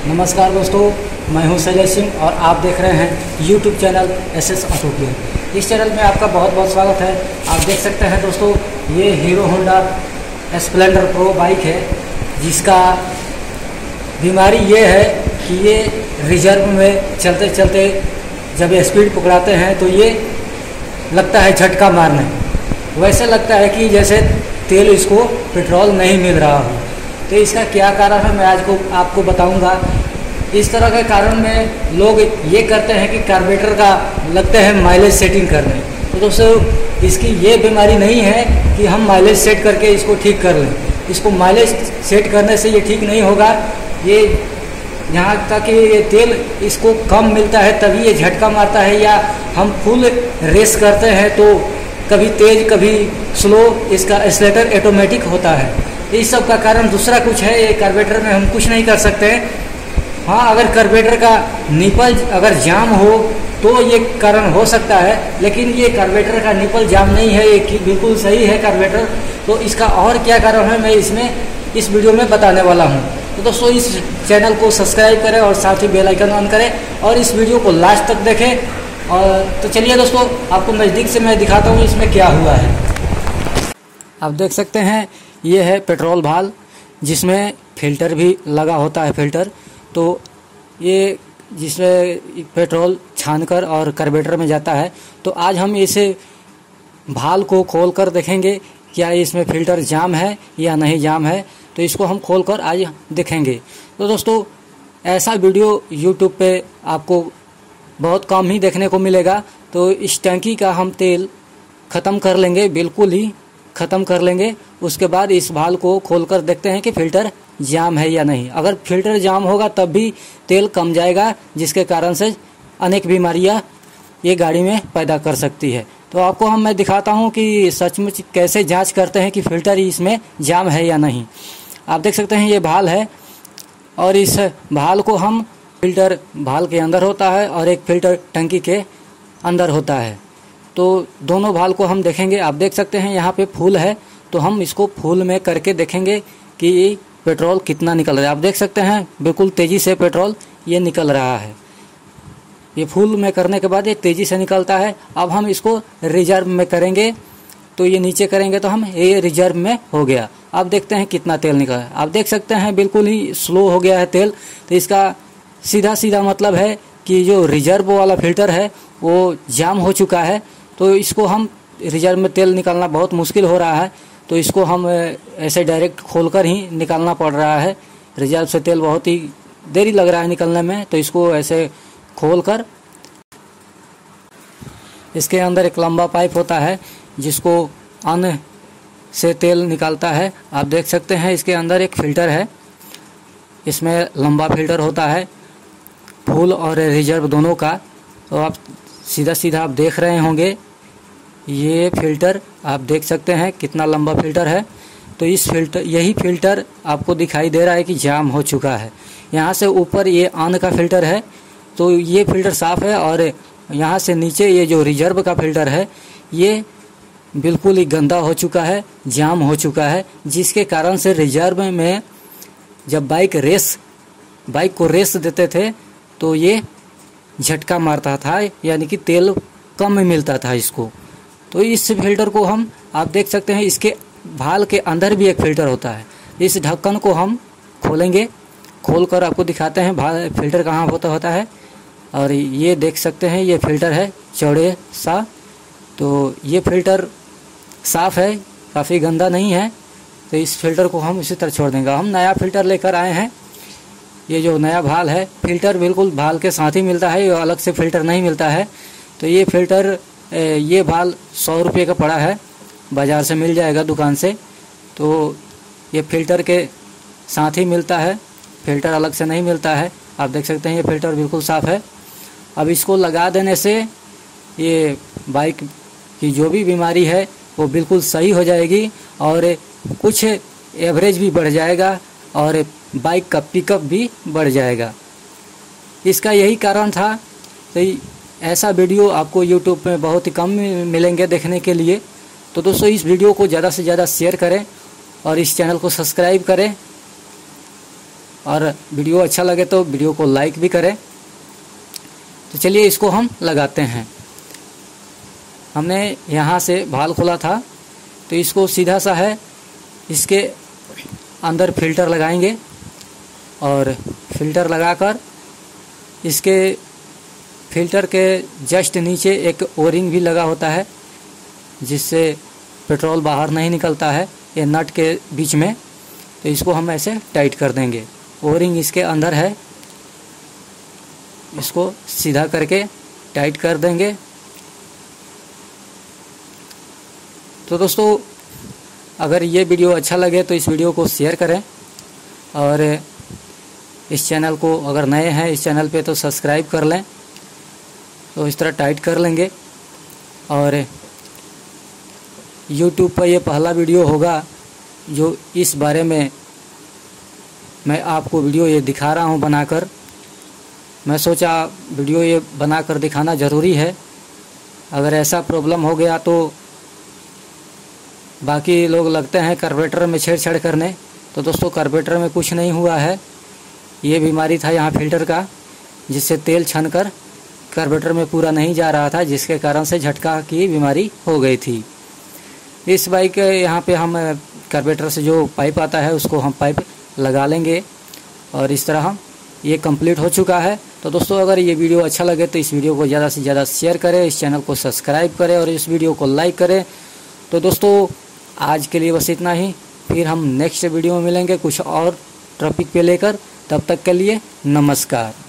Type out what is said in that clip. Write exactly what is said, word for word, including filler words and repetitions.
नमस्कार दोस्तों, मैं हूं शैलेश सिंह और आप देख रहे हैं YouTube channel S S auto care. इस चैनल में आपका बहुत बहुत स्वागत है। आप देख सकते हैं दोस्तों, ये Hero Honda Splendor pro bike है, जिसका बीमारी ये है कि ये रिजर्व में चलते चलते जब स्पीड पकड़ाते हैं तो ये लगता है झटका मारने। वैसे लगता है कि जैसे तेल इसको पेट्रोल नहीं मिल रहा हो। तो इसका क्या कारण है मैं आज को आपको बताऊंगा। इस तरह के कारण में लोग ये करते हैं कि कार्बोरेटर का लगते हैं माइलेज सेटिंग करने। तो दोस्तों, इसकी ये बीमारी नहीं है कि हम माइलेज सेट करके इसको ठीक कर लें। इसको माइलेज सेट करने से ये ठीक नहीं होगा। ये यहाँ तक कि ये तेल इसको कम मिलता है तभी ये झटका मारता है, या हम फुल रेस करते हैं तो कभी तेज कभी स्लो इसका एक्सीलरेटर ऑटोमेटिक होता है। इस सब का कारण दूसरा कुछ है, ये कार्बोरेटर में हम कुछ नहीं कर सकते हैं। हाँ, अगर कार्बोरेटर का निपल अगर जाम हो तो ये कारण हो सकता है, लेकिन ये कार्बोरेटर का निपल जाम नहीं है, ये बिल्कुल सही है कार्बोरेटर। तो इसका और क्या कारण है मैं इसमें इस वीडियो में बताने वाला हूँ। तो दोस्तों, इस चैनल को सब्सक्राइब करें और साथ ही बेल आइकन ऑन करें और इस वीडियो को लास्ट तक देखें। और तो चलिए दोस्तों, आपको नज़दीक से मैं दिखाता हूँ इसमें क्या हुआ है। आप देख सकते हैं, ये है पेट्रोल भाल, जिसमें फिल्टर भी लगा होता है। फिल्टर तो ये जिसमें पेट्रोल छानकर और कार्बोरेटर में जाता है। तो आज हम इसे भाल को खोलकर देखेंगे क्या इसमें फिल्टर जाम है या नहीं जाम है। तो इसको हम खोलकर आज देखेंगे। तो दोस्तों, ऐसा वीडियो यूट्यूब पे आपको बहुत कम ही देखने को मिलेगा। तो इस टंकी का हम तेल ख़त्म कर लेंगे, बिल्कुल ही ख़त्म कर लेंगे। उसके बाद इस भाल को खोलकर देखते हैं कि फ़िल्टर जाम है या नहीं। अगर फ़िल्टर जाम होगा तब भी तेल कम जाएगा, जिसके कारण से अनेक बीमारियां ये गाड़ी में पैदा कर सकती है। तो आपको हम मैं दिखाता हूं कि सचमुच कैसे जांच करते हैं कि फ़िल्टर इसमें जाम है या नहीं। आप देख सकते हैं, ये भाल है और इस भाल को हम फ़िल्टर भाल के अंदर होता है और एक फ़िल्टर टंकी के अंदर होता है। तो दोनों भाल को हम देखेंगे। आप देख सकते हैं यहाँ पे फुल है, तो हम इसको फुल में करके देखेंगे कि पेट्रोल कितना निकल रहा है। आप देख सकते हैं बिल्कुल तेज़ी से पेट्रोल ये निकल रहा है। ये फुल में करने के बाद ये तेज़ी से निकलता है। अब हम इसको रिजर्व में करेंगे, तो ये नीचे करेंगे तो हम ये रिजर्व में हो गया। अब देखते हैं कितना तेल निकला। आप देख सकते हैं बिल्कुल ही स्लो हो गया है तेल। तो इसका सीधा सीधा मतलब है कि जो रिजर्व वाला फिल्टर है वो जाम हो चुका है। तो इसको हम रिजर्व में तेल निकालना बहुत मुश्किल हो रहा है, तो इसको हम ऐसे डायरेक्ट खोलकर ही निकालना पड़ रहा है। रिजर्व से तेल बहुत ही देरी लग रहा है निकलने में, तो इसको ऐसे खोलकर इसके अंदर एक लंबा पाइप होता है जिसको अन्य से तेल निकालता है। आप देख सकते हैं इसके अंदर एक फ़िल्टर है, इसमें लंबा फ़िल्टर होता है फुल और रिजर्व दोनों का। तो आप सीधा सीधा आप देख रहे होंगे, ये फ़िल्टर आप देख सकते हैं कितना लंबा फ़िल्टर है। तो इस फिल्टर यही फ़िल्टर आपको दिखाई दे रहा है कि जाम हो चुका है। यहाँ से ऊपर ये ऑन का फ़िल्टर है, तो ये फ़िल्टर साफ़ है, और यहाँ से नीचे ये जो रिजर्व का फ़िल्टर है ये बिल्कुल ही गंदा हो चुका है, जाम हो चुका है, जिसके कारण से रिजर्व में जब बाइक रेस बाइक को रेस देते थे तो ये झटका मारता था, यानी कि तेल कम मिलता था इसको। तो इस फिल्टर को हम आप देख सकते हैं, इसके भाल के अंदर भी एक फ़िल्टर होता है। इस ढक्कन को हम खोलेंगे, खोलकर आपको दिखाते हैं भाल फिल्टर कहाँ होता होता है। और ये देख सकते हैं ये फ़िल्टर है चौड़े सा। तो ये फ़िल्टर साफ़ है, काफ़ी गंदा नहीं है। तो इस फिल्टर को हम इसी तरह छोड़ देंगे। हम नया फ़िल्टर लेकर आए हैं। ये जो नया भाल है, फ़िल्टर बिल्कुल भाल के साथ ही मिलता है, ये अलग से फ़िल्टर नहीं मिलता है। तो ये फ़िल्टर ये भाल सौ रुपये का पड़ा है, बाज़ार से मिल जाएगा दुकान से। तो ये फ़िल्टर के साथ ही मिलता है, फ़िल्टर अलग से नहीं मिलता है। आप देख सकते हैं ये फ़िल्टर बिल्कुल साफ़ है। अब इसको लगा देने से ये बाइक की जो भी बीमारी है वो बिल्कुल सही हो जाएगी, और कुछ एवरेज भी बढ़ जाएगा और बाइक का पिकअप भी बढ़ जाएगा। इसका यही कारण था। तो ऐसा वीडियो आपको यूट्यूब में बहुत ही कम मिलेंगे देखने के लिए। तो दोस्तों, इस वीडियो को ज़्यादा से ज़्यादा शेयर करें और इस चैनल को सब्सक्राइब करें। और वीडियो अच्छा लगे तो वीडियो को लाइक भी करें। तो चलिए इसको हम लगाते हैं। हमने यहाँ से भाल खोला था तो इसको सीधा सा है इसके अंदर फिल्टर लगाएंगे और फिल्टर लगाकर इसके फिल्टर के जस्ट नीचे एक ओरिंग भी लगा होता है जिससे पेट्रोल बाहर नहीं निकलता है, ये नट के बीच में। तो इसको हम ऐसे टाइट कर देंगे। ओरिंग इसके अंदर है, इसको सीधा करके टाइट कर देंगे। तो दोस्तों अगर ये वीडियो अच्छा लगे तो इस वीडियो को शेयर करें और इस चैनल को अगर नए हैं इस चैनल पे तो सब्सक्राइब कर लें। तो इस तरह टाइट कर लेंगे और यूट्यूब पर ये पहला वीडियो होगा जो इस बारे में मैं आपको वीडियो ये दिखा रहा हूँ बनाकर। मैं सोचा वीडियो ये बनाकर दिखाना ज़रूरी है। अगर ऐसा प्रॉब्लम हो गया तो बाकी लोग लगते हैं कार्बोरेटर में छेड़छाड़ करने। तो दोस्तों कार्बोरेटर में कुछ नहीं हुआ है, ये बीमारी था यहाँ फिल्टर का जिससे तेल छनकर कार्बोरेटर में पूरा नहीं जा रहा था, जिसके कारण से झटका की बीमारी हो गई थी। इस बाइक यहाँ पे हम कार्बोरेटर से जो पाइप आता है उसको हम पाइप लगा लेंगे और इस तरह हम ये कंप्लीट हो चुका है। तो दोस्तों अगर ये वीडियो अच्छा लगे तो इस वीडियो को ज़्यादा से ज़्यादा शेयर करें, इस चैनल को सब्सक्राइब करें और इस वीडियो को लाइक करें। तो दोस्तों आज के लिए बस इतना ही, फिर हम नेक्स्ट वीडियो में मिलेंगे कुछ और टॉपिक पे लेकर। तब तक के लिए नमस्कार।